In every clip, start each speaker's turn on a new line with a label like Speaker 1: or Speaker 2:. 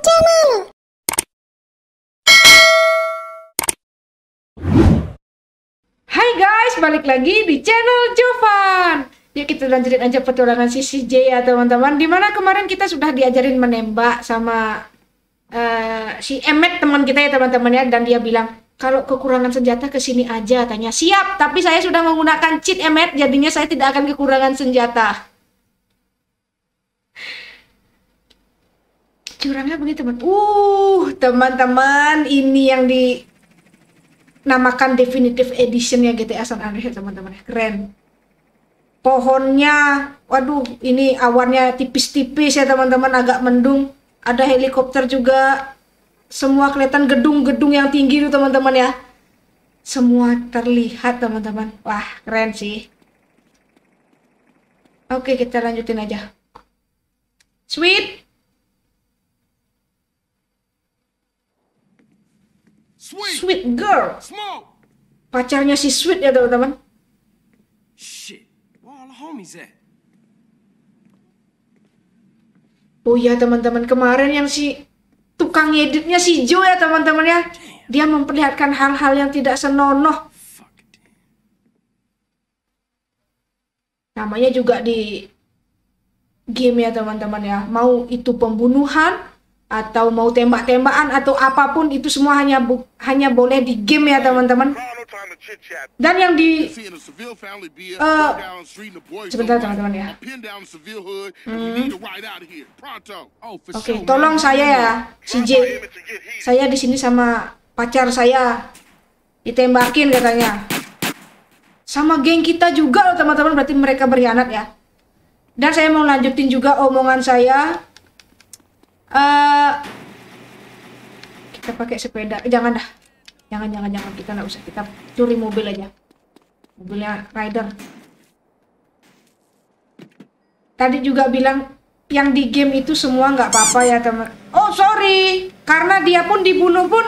Speaker 1: channel.
Speaker 2: Hai guys, balik lagi di channel Jovan. Yuk kita lanjutin aja petualangan si CJ ya teman-teman. Dimana kemarin kita sudah diajarin menembak sama si Emmet teman kita ya teman-teman ya. Dan dia bilang kalau kekurangan senjata kesini aja, tanya siap. Tapi saya sudah menggunakan cheat Emmet, jadinya saya tidak akan kekurangan senjata. Curangnya begitu teman. Teman-teman, ini yang dinamakan Definitive Edition ya GTA San Andreas teman-teman. Keren. Pohonnya, waduh, ini awannya tipis-tipis ya teman-teman, agak mendung. Ada helikopter juga. Semua kelihatan gedung-gedung yang tinggi tuh teman-teman ya. Semua terlihat teman-teman. Wah, keren sih. Oke, kita lanjutin aja. Sweet. Sweet girl.
Speaker 3: Smoke.
Speaker 2: Pacarnya si Sweet ya teman-teman.
Speaker 3: Shit. Where all the homies at?
Speaker 2: Oh iya teman-teman, kemarin yang si tukang editnya si Joe ya teman-teman ya. Dia memperlihatkan hal-hal yang tidak senonoh.
Speaker 3: Fuck it.
Speaker 2: Namanya juga di game ya teman-teman ya. Mau itu pembunuhan atau mau tembak-tembakan atau apapun, itu semua hanya boleh di game ya teman-teman. Dan yang di sebentar teman-teman ya. Oke, tolong saya ya, CJ. Saya di sini sama pacar saya ditembakin katanya. Sama geng kita juga loh teman-teman, berarti mereka berkhianat ya. Dan saya mau lanjutin juga omongan saya. Kita pakai sepeda. Jangan dah. Jangan. Kita nggak usah. Kita curi mobil aja. Mobilnya Rider. Tadi juga bilang yang di game itu semua nggak apa-apa ya teman. Oh sorry. Karena dia pun dibunuh pun.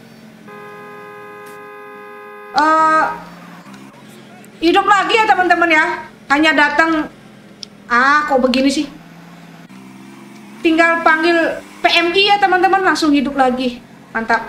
Speaker 2: Hidup lagi ya teman-teman ya. Hanya datang. Kok begini sih? Tinggal panggil PMI ya teman-teman, langsung hidup lagi. Mantap.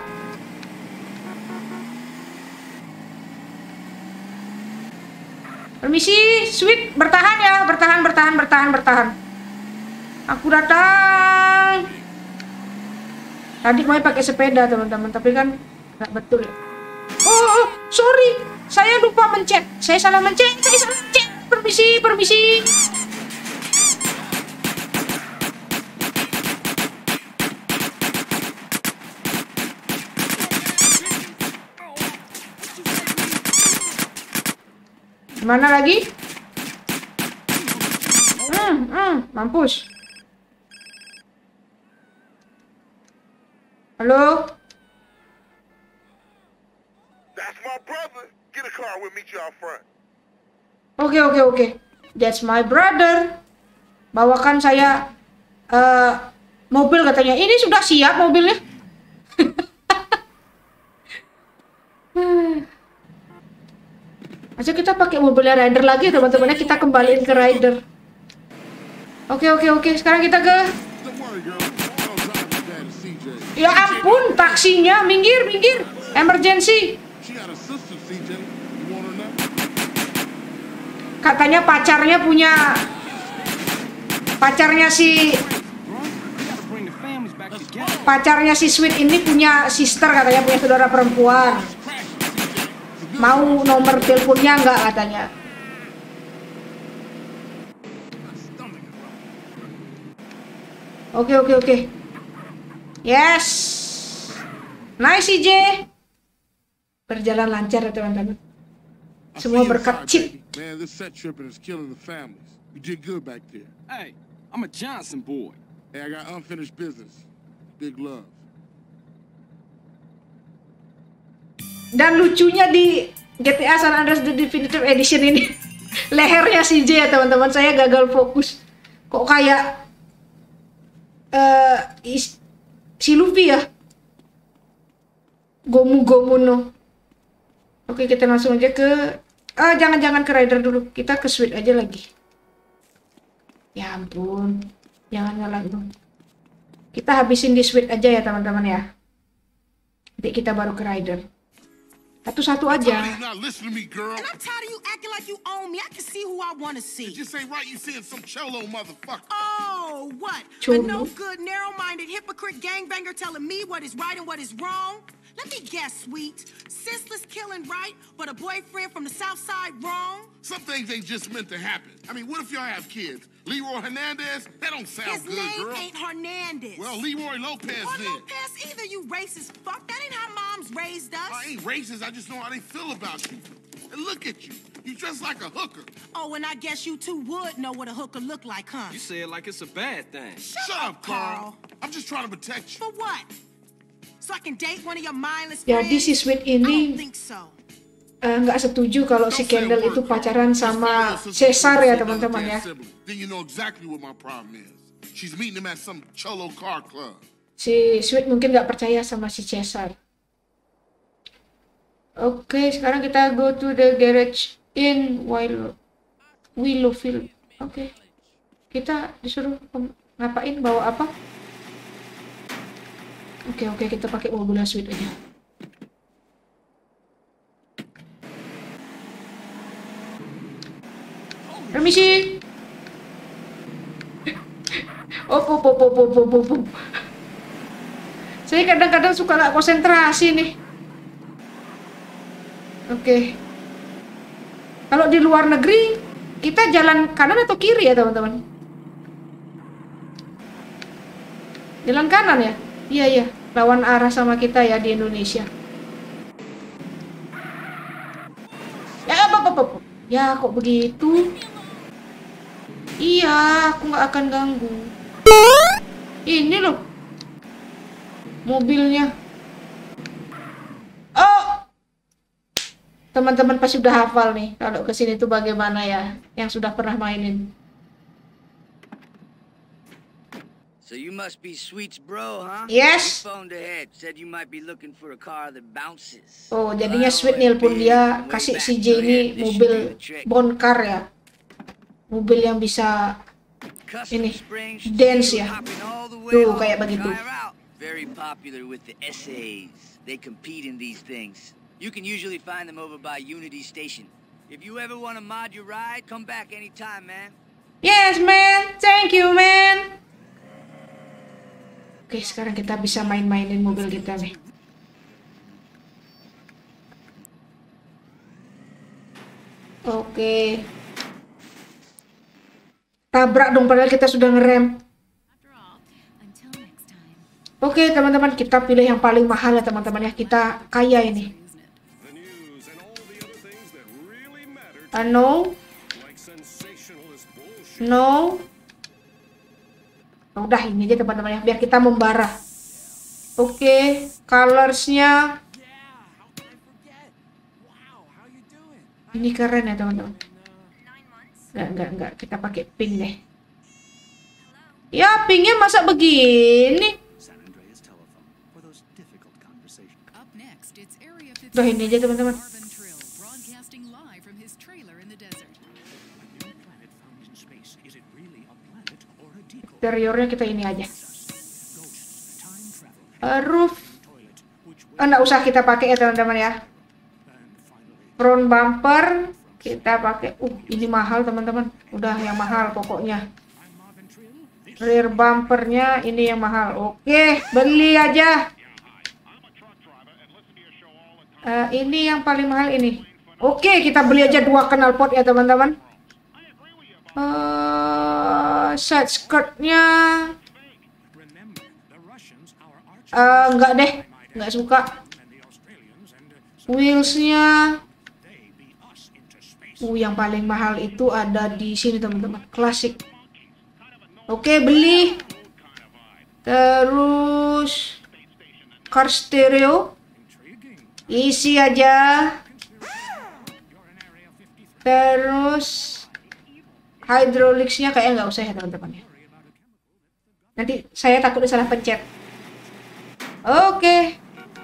Speaker 2: Permisi, Sweet, bertahan ya, bertahan. Aku datang. Tadi mau pakai sepeda teman-teman, tapi kan nggak betul ya. Oh, sorry, saya lupa mencet. Saya salah mencet. Permisi. Mana lagi? Mampus. Halo?
Speaker 4: That's my brother. Get a car, we'll meet you out front.
Speaker 2: Oke. That's my brother. Bawakan saya mobil katanya. Ini sudah siap mobilnya. Aja kita pakai mobilnya Rider lagi teman-temannya, kita kembaliin ke Rider. Oke. Sekarang kita ke. Ya ampun, taksinya minggir. Emergency. Katanya pacarnya si Sweet ini punya sister, katanya punya saudara perempuan. Mau nomor teleponnya nggak katanya. Oke. Yes. Nice CJ. Berjalan lancar ya teman-teman. Semua berkat cheat.
Speaker 4: Man, this set tripping is killing the families. You did good back there.
Speaker 3: Hey, I'm a Johnson boy.
Speaker 4: Hey, I got unfinished business. Big love.
Speaker 2: Dan lucunya di GTA San Andreas The Definitive Edition ini lehernya CJ ya teman-teman, saya gagal fokus. Kok kayak si Luffy ya? Gomu no. Oke, kita langsung aja ke jangan ke Rider dulu. Kita ke Sweet aja lagi. Ya ampun. Jangan nyala dulu. Kita habisin di Sweet aja ya teman-teman ya. Nanti kita baru ke Rider. Satu-satu aja.
Speaker 4: You're not listening to me, girl.
Speaker 1: And I'm tired of you acting like you own me. I can see who I want to see.
Speaker 4: It just ain't right you seeing some cholo motherfucker.
Speaker 1: Oh, what?
Speaker 2: Cholo?
Speaker 1: A no good, narrow-minded, hypocrite gangbanger telling me what is right and what is wrong? Let me guess, sweet. Senseless killing right, but a boyfriend from the South Side wrong?
Speaker 4: Some things ain't just meant to happen. I mean, what if y'all have kids? Leroy Hernandez? That don't sound
Speaker 1: His
Speaker 4: good,
Speaker 1: name
Speaker 4: girl.
Speaker 1: ain't Hernandez.
Speaker 4: Well, Leroy Lopez
Speaker 1: or
Speaker 4: then.
Speaker 1: Lopez either, you racist fuck. That ain't how moms raised us.
Speaker 4: I ain't racist. I just know how they feel about you. And look at you. You dress like a hooker.
Speaker 1: Oh, and I guess you two would know what a hooker look like, huh?
Speaker 3: You say it like it's a bad thing.
Speaker 1: Shut
Speaker 4: up, Carl. I'm just trying to protect you.
Speaker 1: For what? So I can date one of your mindless
Speaker 2: Jadi
Speaker 1: friends?
Speaker 2: si Sweet
Speaker 1: I don't
Speaker 2: ini
Speaker 1: think so.
Speaker 2: nggak setuju kalau si Kendall itu pacaran sama Cesar ya teman-teman ya.
Speaker 4: Then you know exactly what my problem is. She's meeting him at some cholo car club.
Speaker 2: Si Sweet mungkin nggak percaya sama si Cesar. Oke, sekarang kita go to the garage in Willowfield. Oke. Kita disuruh ngapain, bawa apa? Oke, kita pakai mobilnya Sweet aja. Permisi. Op. Saya kadang-kadang suka nggak konsentrasi nih. Oke. Kalau di luar negeri, kita jalan kanan atau kiri ya teman-teman? Jalan kanan ya? Iya. Lawan arah sama kita ya di Indonesia. Ya, apa. Ya, kok begitu? Iya, aku nggak akan ganggu. Ini loh. Mobilnya. Oh. Teman-teman pasti udah hafal nih. Kalau kesini tuh bagaimana ya. Yang sudah pernah mainin.
Speaker 5: So you must be Sweet's bro, huh?
Speaker 2: Yes.
Speaker 5: You phoned ahead, said you might be looking for a car that bounces.
Speaker 2: Oh, jadinya Sweet nelpon dia kasih si J ini mobil boncar ya. Mobil yang bisa ini dance ya. Tuh kayak begitu.
Speaker 5: Very popular with the essays. They compete in these things. You can usually find them over by Unity Station. If you ever want to mod your ride, come back anytime, man.
Speaker 2: Yes, man. Thank you, man. Oke, sekarang kita bisa main-mainin mobil kita nih. Oke. Tabrak dong, padahal kita sudah ngerem. Oke, teman-teman, kita pilih yang paling mahal ya teman-teman ya. Kita kaya ini. No. Udah ini aja teman-teman ya, biar kita membara. Oke, colorsnya ini keren ya teman-teman. Enggak, kita pakai pink deh. Ya, pinknya masa begini? Udah ini aja teman-teman. Interiornya kita ini aja. Roof. Nggak usah kita pakai ya teman-teman ya. Front bumper kita pakai. Ini mahal teman-teman. Udah yang mahal pokoknya. Rear bumpernya ini yang mahal. Oke, beli aja. Ini yang paling mahal ini. Oke, kita beli aja 2 knalpot ya teman-teman. Side skirtnya enggak deh, enggak suka. Wheelsnya yang paling mahal itu ada di sini teman-teman, klasik. Oke, beli. Terus car stereo isi aja. Terus hydraulicsnya kayak nggak usah ya teman-teman ya. Nanti saya takut salah pencet. Oke.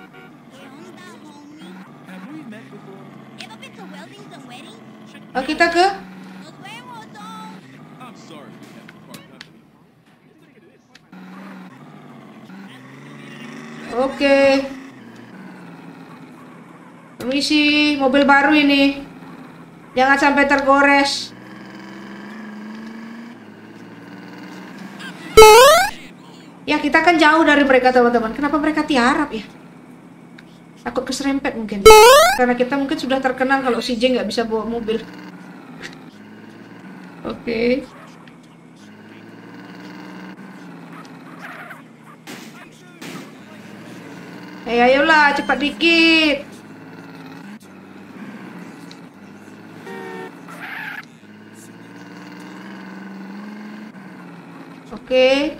Speaker 2: Kita ke Oke. Permisi, mobil baru ini. Jangan sampai tergores. Ya, kita kan jauh dari mereka, teman-teman. Kenapa mereka tiarap ya? Takut keserempet mungkin. Karena kita mungkin sudah terkenal kalau CJ nggak bisa bawa mobil. Oke. Ayolah, cepat dikit. Oke.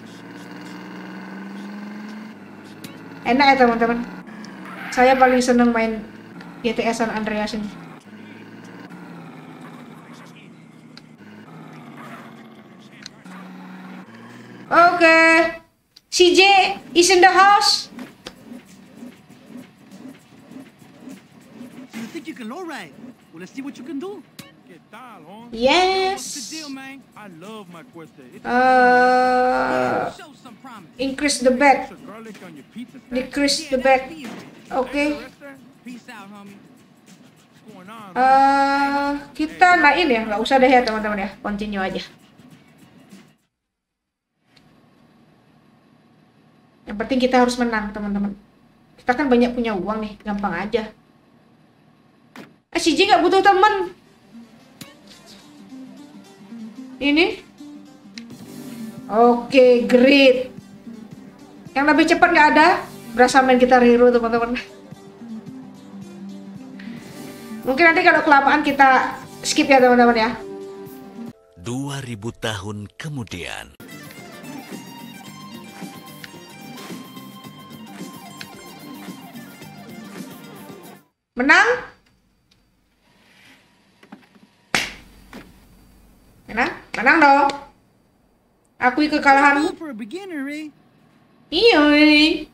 Speaker 2: Enak ya teman-teman. Saya paling seneng main GTA San Andreas ini. Oke. CJ is in the house.
Speaker 6: You think you can lowride? Well, let's see what you can do.
Speaker 3: ¿Qué tal, Holmes?
Speaker 2: Yes.
Speaker 3: What's the deal, man? I love my cuesta. It's
Speaker 6: Show some promise.
Speaker 2: Increase the bet.
Speaker 3: a garlic on your pizza.
Speaker 2: Decrease the bet. Oke.
Speaker 6: Peace out, homie.
Speaker 3: What's going on?
Speaker 2: Kita naikin ya, nggak usah deh ya teman-teman ya, continue aja. Yang penting kita harus menang teman-teman. Kita kan banyak punya uang nih, gampang aja. CJ nggak butuh teman. Ini. Oke, great. Yang lebih cepat nggak ada. Berasa main Guitar Hero teman-teman. Mungkin nanti kalau kelamaan kita skip ya teman-teman ya.
Speaker 7: 2000 tahun kemudian.
Speaker 2: Menang? Menang dong. Akui kekalahanmu.
Speaker 6: For a beginner, eh?
Speaker 2: Yoi.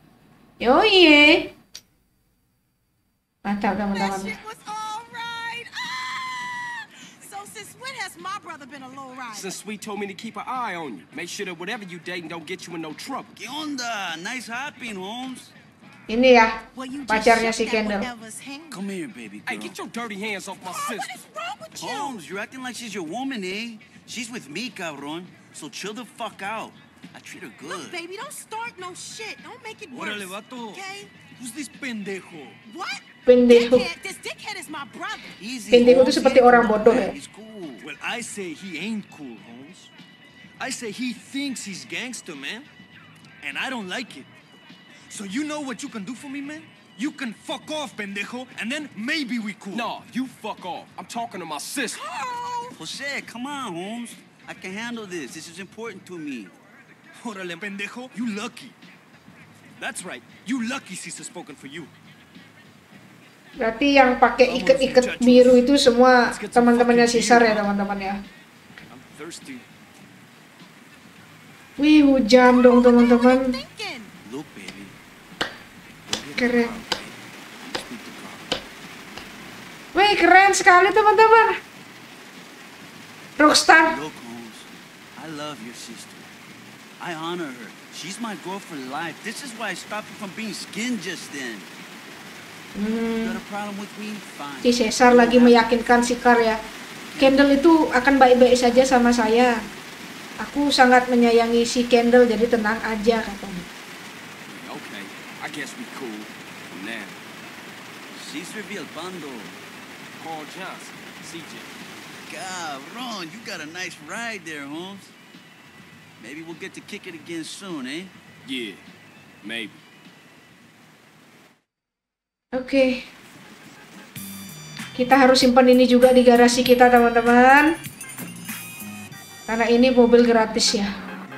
Speaker 2: Mantap
Speaker 1: That
Speaker 2: teman-teman.
Speaker 1: shit was all right. Ah! So since when has my brother been a low rider?
Speaker 3: Since Sweet told me to keep an eye on you, make sure that whatever you dating don't get you in no trouble.
Speaker 6: ¿Qué onda? Nice hopping, Holmes.
Speaker 2: Ini ya,
Speaker 1: Well, you just
Speaker 2: pacarnya
Speaker 1: shut
Speaker 2: si
Speaker 1: that
Speaker 2: Kendall.
Speaker 1: whatever's hand.
Speaker 6: Come here, baby girl.
Speaker 3: Hey, get your dirty hands off my
Speaker 1: Oh, what
Speaker 3: sister.
Speaker 1: is wrong with you?
Speaker 6: Holmes, you're acting like she's your woman, eh? She's with me, cabron. So chill the fuck out. I treat her
Speaker 1: Look,
Speaker 6: good.
Speaker 1: baby, don't start no shit. Don't make it worse.
Speaker 6: Órale, vato.
Speaker 1: Okay?
Speaker 6: Who's this pendejo?
Speaker 1: What?
Speaker 2: Pendejo.
Speaker 1: This dickhead is my brother.
Speaker 6: Easy,
Speaker 2: Pendejo itu
Speaker 6: Holmes.
Speaker 2: seperti orang bodoh ya.
Speaker 6: He's cool.
Speaker 8: Well, I say he ain't cool, Holmes. I say he thinks he's gangster, man. And I don't like it. So you know what you can do for me, man? You can fuck off, pendejo, and then maybe we cool.
Speaker 3: No, you fuck off. I'm talking to my sister.
Speaker 1: Oh,
Speaker 6: Jose, come on, Holmes. I can handle this. This is important to me.
Speaker 8: Órale, pendejo, you lucky. That's right. You lucky Caesar spoken for you.
Speaker 2: Berarti yang pakai iket-iket biru itu semua teman-temannya Caesar ya teman-teman ya.
Speaker 8: I'm thirsty.
Speaker 2: Wih, hujan dong teman-teman.
Speaker 1: thinking.
Speaker 6: Look, baby.
Speaker 2: Keren. Wih, keren sekali teman-teman. Rockstar.
Speaker 6: Look, Holmes. I love your sister. I honor her. She's my girl for life. This is why I stopped you from being skinned just then. You got a problem with me? Fine.
Speaker 2: Si Caesar lagi meyakinkan si Carl ya. Kendall itu akan baik-baik saja sama saya. Aku sangat menyayangi si Kendall, jadi tenang aja katanya.
Speaker 3: Okay, I guess we cool from now.
Speaker 6: Caesar Villalpando.
Speaker 3: Carl Johnson, CJ.
Speaker 6: Cabron, you got a nice ride there, Holmes. Maybe we'll get to kick it again soon, eh?
Speaker 3: Yeah, maybe.
Speaker 2: Oke. Kita harus simpan ini juga di garasi kita teman-teman. Karena ini mobil gratis ya.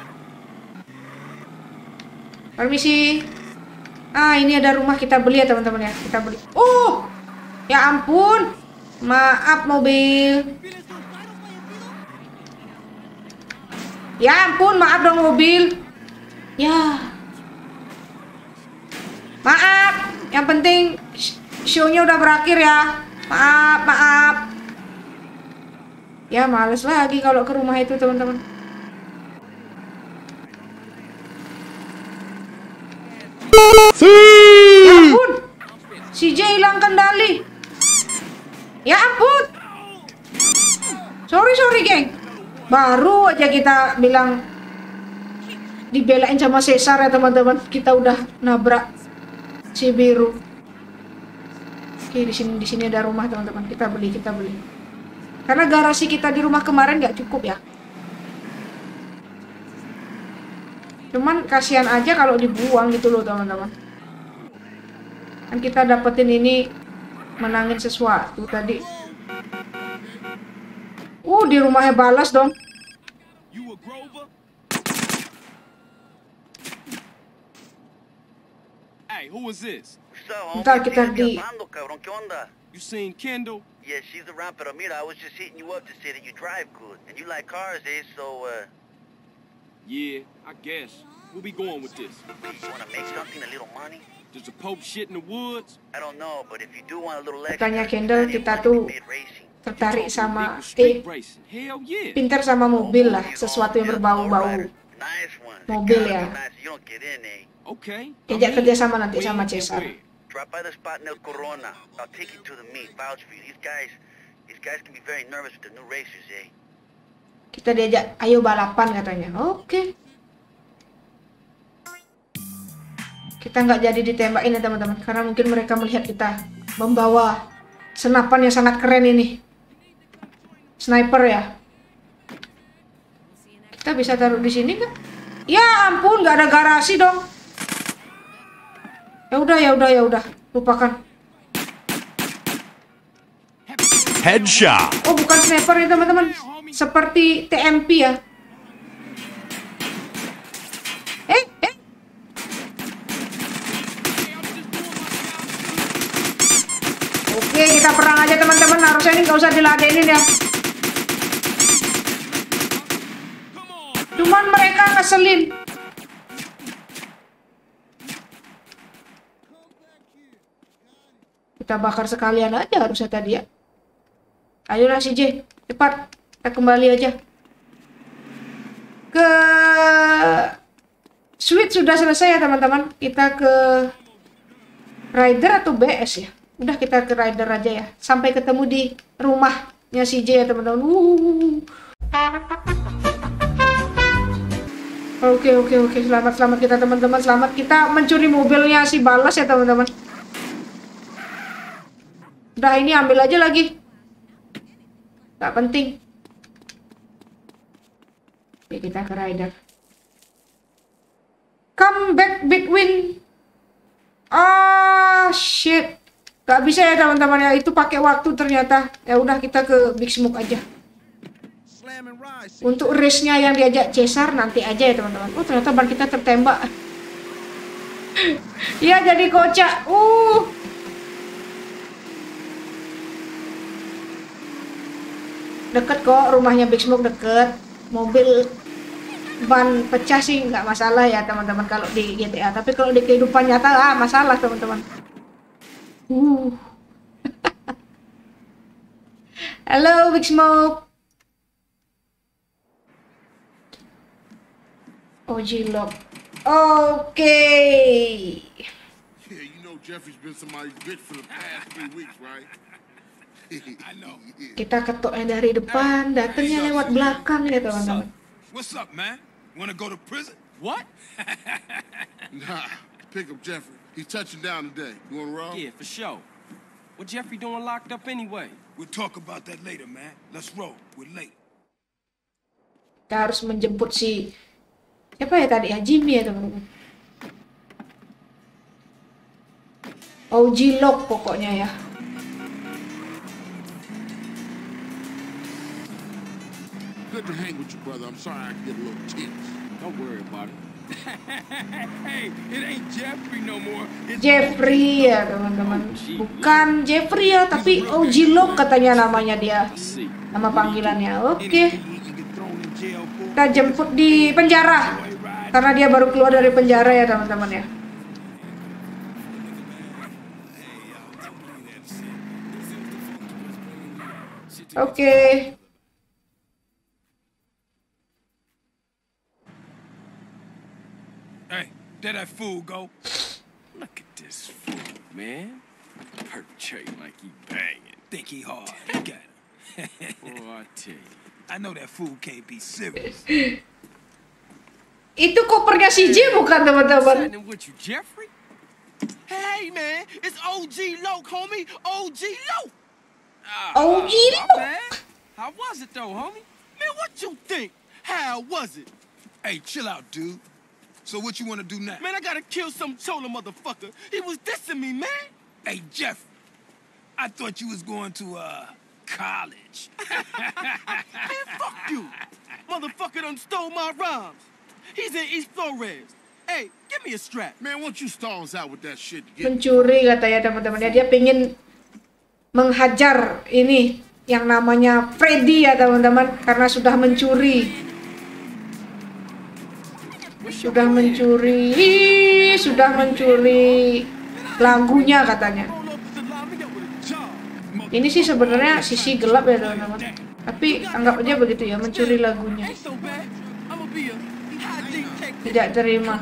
Speaker 2: Permisi. Ini ada rumah kita beli ya teman-teman ya. Kita beli. Oh, ya ampun. Maaf mobil. Ya ampun, maaf dong mobil. Ya. Maaf. Yang penting show-nya udah berakhir ya. Maaf. Ya males lagi kalau ke rumah itu teman-teman. Ya ampun, si J hilang kendali. Ya ampun. Sorry geng. Baru aja kita bilang dibelain sama Caesar ya teman-teman. Kita udah nabrak si biru. Oke, di sini ada rumah teman-teman. Kita beli. Karena garasi kita di rumah kemarin nggak cukup ya. Cuman kasihan aja kalau dibuang gitu loh teman-teman. Kan kita dapetin ini menangin sesuatu tadi. Di rumahnya balas dong.
Speaker 3: You a Grover? Hey, who is this?
Speaker 2: Ntar kita di...
Speaker 3: You seen Kendall?
Speaker 6: Yeah, she's around, pero mira, I was just hitting you up to say that you drive good. And you like cars, eh? So,
Speaker 3: Yeah, I guess. Where we going with this?
Speaker 6: you wanna make something, a little money?
Speaker 3: Does the Pope shit in the woods?
Speaker 6: I don't know, but if you do want a little extra...
Speaker 2: Katanya Kendall kita tuh tertarik sama...
Speaker 3: Street racing. Hell yeah.
Speaker 2: pintar sama mobil lah. Sesuatu yang berbau-bau
Speaker 6: Nice one.
Speaker 2: mobil ya.
Speaker 6: You don't get in, eh?
Speaker 3: Okay.
Speaker 2: Diajak kerja sama nanti sama Caesar.
Speaker 6: Drop by the spot in El Corona. I'll take you to the meet. Vouch for you. These guys can be very nervous with the new racers, eh?
Speaker 2: Kita diajak, ayo balapan katanya. Oke. Kita nggak jadi ditembakin ya teman-teman, karena mungkin mereka melihat kita membawa senapan yang sangat keren ini. Sniper ya. Kita bisa taruh di sini nggak? Ya ampun, nggak ada garasi dong. Ya udah, lupakan.
Speaker 7: Headshot.
Speaker 2: Oh, bukan sniper ya teman-teman, seperti TMP ya. Oke, kita perang aja teman-teman. Harusnya ini nggak usah diladenin ya. Cuman mereka ngeselin. Kita bakar sekalian aja harusnya tadi ya. Ayolah si J, cepat. Kita kembali aja. Ke Suite sudah selesai ya teman-teman. Kita ke Rider atau BS ya. Udah kita ke Rider aja ya. Sampai ketemu di rumahnya si J ya teman-teman. Oke. Selamat kita teman-teman. Selamat kita mencuri mobilnya si balas ya teman-teman. Udah ini ambil aja lagi. Gak penting. Oke, kita ke Rider. Come back between. Shit. Gak bisa ya teman-teman ya, itu pakai waktu ternyata. Ya udah kita ke Big Smoke aja. Untuk race-nya yang diajak Caesar nanti aja ya teman-teman. Oh ternyata ban kita tertembak. Ya jadi kocak. Deket kok rumahnya Big Smoke, deket. Mobil ban pecah sih nggak masalah ya teman-teman kalau di GTA. Tapi kalau di kehidupan nyata masalah teman-teman. Halo Big Smoke. OG Lock. Oke.
Speaker 4: Yeah, you know Jeffrey's been somebody's bitch for the past 3 weeks, right?
Speaker 3: I know.
Speaker 2: Kita ketoknya dari depan, datangnya lewat belakang ya teman-teman.
Speaker 8: What's up, man? Wanna go to prison?
Speaker 3: What?
Speaker 4: Nah, pick up Jeffrey. He's touching down today. You wanna roll?
Speaker 3: Yeah, for sure. What Jeffrey doing locked up anyway?
Speaker 8: We'll talk about that later, man. Let's roll. We're late.
Speaker 2: Kita harus menjemput si siapa ya tadi ya, Jimmy ya teman-teman. OG Lock pokoknya ya.
Speaker 4: Good to hang with you, brother. I'm sorry I get a little tense.
Speaker 3: Don't worry about it. Hey, it ain't Jeffrey no more. It's
Speaker 2: Jeffrey ya teman-teman. Bukan Jeffrey ya, tapi OG Lock katanya namanya dia. Nama panggilannya. Oke. Kita jemput di penjara. Karena dia baru keluar dari penjara ya teman-teman ya. Oke.
Speaker 8: Hey, there that fool go.
Speaker 3: Look at this fool, man. Perpetrating like he banging.
Speaker 9: Think he hard. You got him.
Speaker 3: Boy, I tell you.
Speaker 9: I know that fool can't be serious.
Speaker 2: Itu kopernya si J bukan, teman-teman?
Speaker 3: What's with you, Jeffrey?
Speaker 8: Hey, man, it's OG Loke, homie. OG Loke.
Speaker 2: OG Loke.
Speaker 3: How was it though, homie?
Speaker 8: Man, what you think? How was it?
Speaker 9: Hey, chill out, dude. So what you want to do now?
Speaker 8: Man, I gotta kill some chola motherfucker. He was dissing me, man.
Speaker 9: Hey, Jeff. I thought you was going to, college.
Speaker 8: Man, fuck you. Motherfucker done stole my rhymes. He's in East Flores. Hey, give me a strap.
Speaker 4: Man, won't you stall us out with that shit?
Speaker 2: Mencuri katanya, teman-teman. Dia pengen menghajar ini yang namanya Freddy ya, teman-teman, karena sudah mencuri. Sudah mencuri lagunya katanya. Ini sih sebenarnya sisi gelap ya, teman-teman. Tapi anggap aja begitu ya, mencuri lagunya. Tidak terima.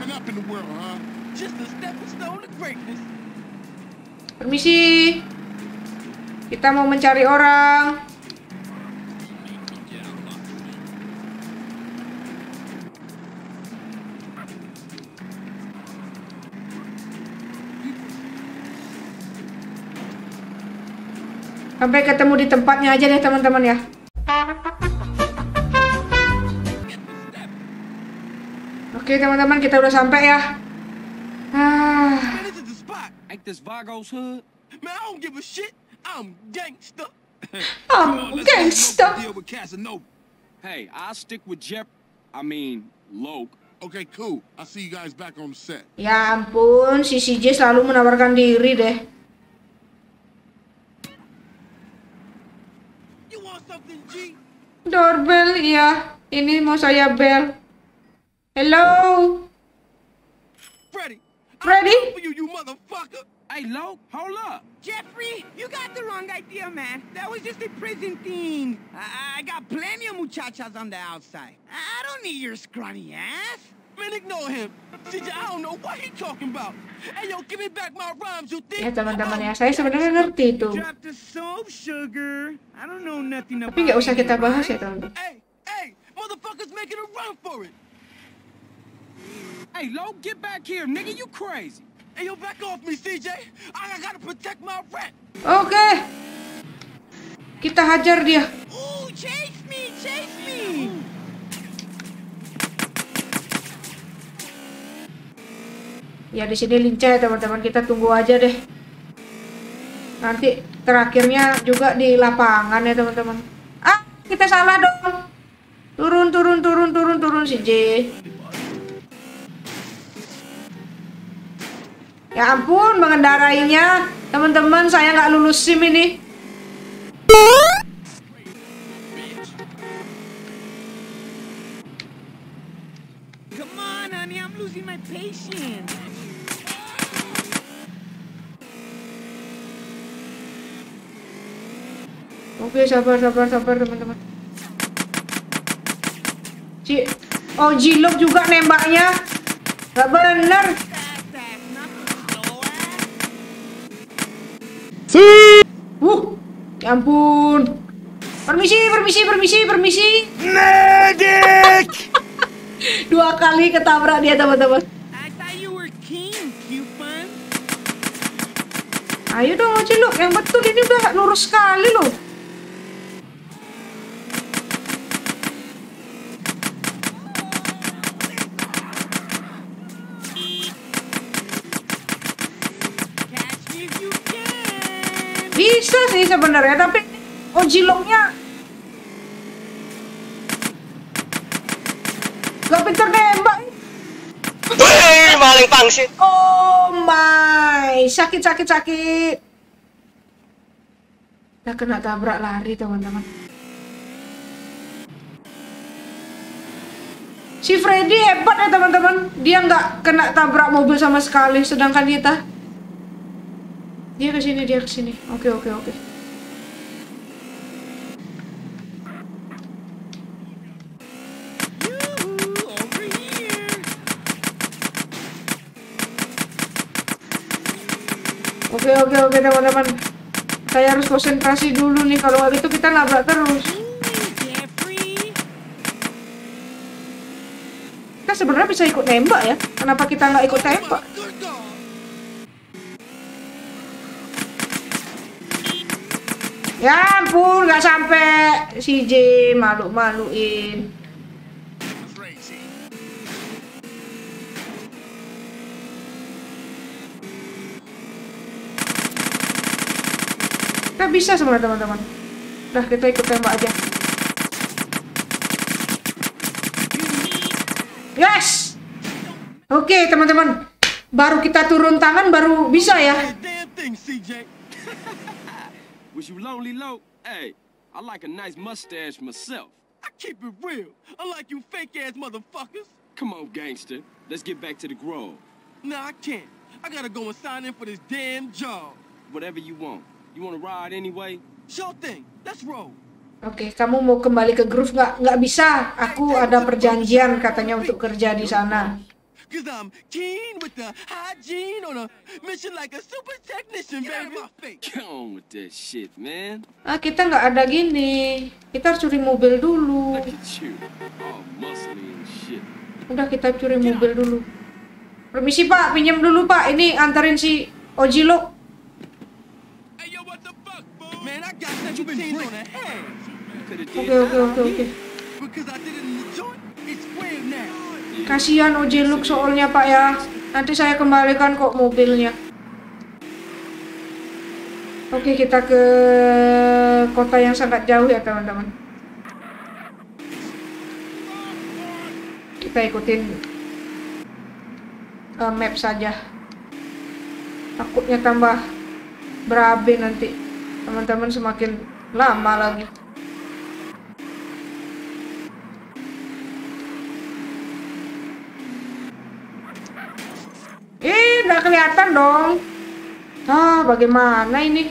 Speaker 2: Permisi. Kita mau mencari orang. Sampai ketemu di tempatnya aja deh, teman-teman ya. Oke, teman-teman, kita udah sampai ya.
Speaker 3: Ain't this Vago's hood?
Speaker 8: Man, I don't give a shit. I'm gangster.
Speaker 2: Gangster.
Speaker 3: Hey, I'll stick with Loke.
Speaker 4: Okay, cool. I'll see you guys back on the set.
Speaker 2: Ya ampun, si CJ selalu menawarkan diri deh.
Speaker 8: You want something, G?
Speaker 2: Doorbell, ya. Ini mau saya bel. Hello.
Speaker 8: Freddy.
Speaker 2: Freddy?
Speaker 8: You motherfucker.
Speaker 3: Hey, Loke, hold up.
Speaker 5: Jeffrey, you got the wrong idea, man. That was just a prison thing. I got plenty of muchachas on the outside. I don't need your scrawny ass.
Speaker 8: Man, ignore him. CJ, I don't know what he talking about. Hey, yo, give me back my rhymes, you think?
Speaker 2: Ya, teman-teman ya, saya sebenarnya ngerti itu.
Speaker 5: Drop the soap, sugar. I don't know nothing about.
Speaker 2: Tapi nggak usah kita bahas ya, teman-teman.
Speaker 8: Hey, motherfuckers making a run for it.
Speaker 3: Hey, Loke, get back here, nigga. You crazy.
Speaker 8: Hey, yo, back off me, CJ. I gotta protect my rat.
Speaker 2: Oke. Kita hajar dia.
Speaker 5: Ooh, chase me, chase me.
Speaker 2: Ya, di sini lincah ya, teman-teman. Kita tunggu aja deh. Nanti terakhirnya juga di lapangan ya, teman-teman. Ah, kita salah dong. Turun CJ. Ya ampun, mengendarainya. Teman-teman, saya nggak lulus SIM ini.
Speaker 5: Come on, honey, I'm losing my patience.
Speaker 2: Oke, sabar teman-teman. OG Loke juga nembaknya. Gak bener. Ya ampun. Permisi.
Speaker 7: Medic!
Speaker 2: 2 kali ketabrak dia, teman-teman.
Speaker 5: I thought you were king, Cupid.
Speaker 2: Ayo dong, OG Loke. Yang betul ini udah lurus sekali loh. Bisa sih sebenarnya, tapi OG Loke-nya gak pintar nembak.
Speaker 10: Maling pangsit.
Speaker 2: Oh my, sakit. Nah, kena tabrak lari, teman-teman. Si Freddy hebat ya, teman-teman. Dia nggak kena tabrak mobil sama sekali, sedangkan kita. Dia ke sini. Oke. Oke teman-teman. Saya harus konsentrasi dulu nih, kalau nggak gitu kita nabrak terus. Kita sebenarnya bisa ikut nembak ya. Kenapa kita nggak ikut tembak? Ya ampun, nggak sampai. CJ malu-maluin. Kita bisa sebenarnya teman-teman. Udah, kita ikut tembak aja. Yes. Oke teman-teman, baru kita turun tangan baru bisa ya.
Speaker 3: Was you lonely, low? Hey, I like a nice mustache myself.
Speaker 9: I keep it real, unlike you fake-ass motherfuckers.
Speaker 3: Come on, gangster. Let's get back to the Grove.
Speaker 9: Nah, I can't. I gotta go and sign in for this damn job.
Speaker 3: Whatever you want. You want to ride anyway?
Speaker 9: Sure thing. Let's roll.
Speaker 2: Oke, kamu mau kembali ke Grove nggak? Nggak bisa. Aku ada perjanjian katanya untuk kerja di sana.
Speaker 9: Cause I'm keen with the hygiene on a mission like a super technician, baby.
Speaker 3: Come on with that shit, man.
Speaker 2: Ah, kita nggak ada gini. Kita harus curi mobil dulu.
Speaker 3: Look at you. All muscly and shit.
Speaker 2: Udah, kita curi mobil dulu. Permisi Pak, pinjam dulu Pak. Ini antarin si Ojilo.
Speaker 9: Hey, yo, what the fuck, boo? Man, I got 17 on the head.
Speaker 2: Oke.
Speaker 9: Because I did it in the joint, it's square now.
Speaker 2: Kasihan Ojilo soalnya Pak ya. Nanti saya kembalikan kok mobilnya. Oke, kita ke kota yang sangat jauh ya teman-teman. Kita ikutin map saja. Takutnya tambah berabe nanti teman-teman, semakin lama lagi. Nggak kelihatan dong. Ah, bagaimana ini?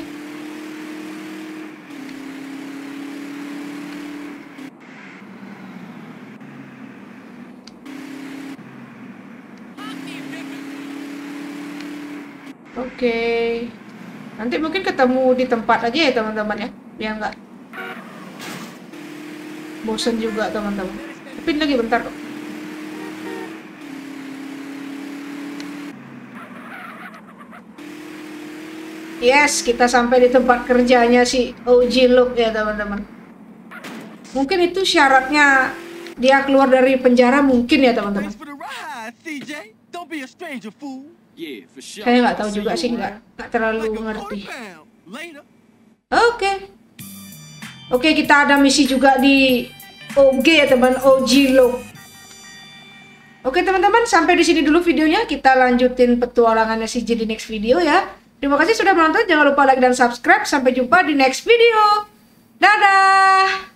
Speaker 2: Oke. Nanti mungkin ketemu di tempat aja ya teman-teman ya, biar nggak bosan juga teman-teman. Tapi lagi bentar kok. Yes, kita sampai di tempat kerjanya si Ojilo ya teman-teman. Mungkin itu syaratnya dia keluar dari penjara mungkin ya teman-teman. Saya nggak tahu juga sih, nggak terlalu ngerti. Oke, kita ada misi juga di OG ya teman, Ojilo. Oke teman-teman, sampai di sini dulu videonya. Kita lanjutin petualangannya si J di next video ya. Terima kasih sudah menonton, jangan lupa like dan subscribe. Sampai jumpa di next video. Dadah!